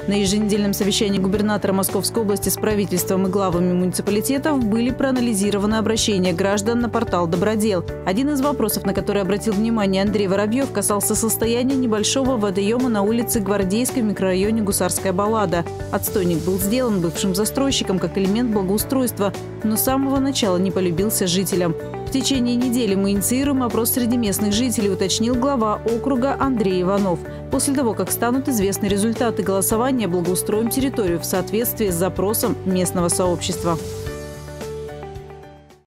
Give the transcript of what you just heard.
На еженедельном совещании губернатора Московской области с правительством и главами муниципалитетов были проанализированы обращения граждан на портал «Добродел». Один из вопросов, на который обратил внимание Андрей Воробьев, касался состояния небольшого водоема на улице Гвардейской в микрорайоне Гусарская Баллада. Отстойник был сделан бывшим застройщиком как элемент благоустройства, но с самого начала не полюбился жителям. В течение недели мы инициируем опрос среди местных жителей, уточнил глава округа Андрей Иванов. После того, как станут известны результаты голосования, благоустроим территорию в соответствии с запросом местного сообщества.